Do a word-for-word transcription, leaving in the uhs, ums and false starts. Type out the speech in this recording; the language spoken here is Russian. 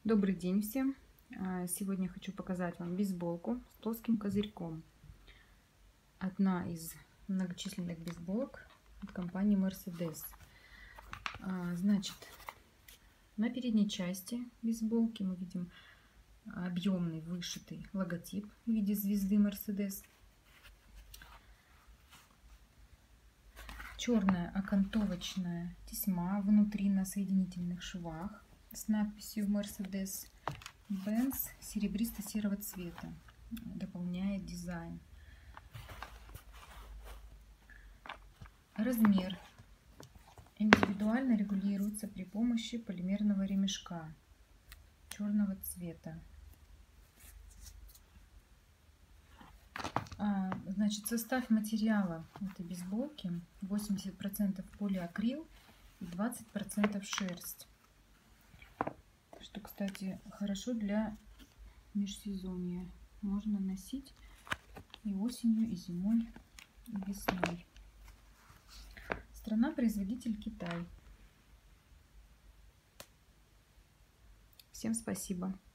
Добрый день всем! Сегодня хочу показать вам бейсболку с плоским козырьком. Одна из многочисленных бейсболок от компании Mercedes. Значит, на передней части бейсболки мы видим объемный вышитый логотип в виде звезды Mercedes. Черная окантовочная тесьма внутри на соединительных швах с надписью Mercedes-Benz серебристо-серого цвета. Дополняет дизайн. Размер индивидуально регулируется при помощи полимерного ремешка черного цвета. А, значит, состав материала этой бейсболки: восемьдесят процентов полиакрил и двадцать процентов шерсть. Что, кстати, хорошо для межсезонья. Можно носить и осенью, и зимой, и весной. Страна-производитель Китай. Всем спасибо.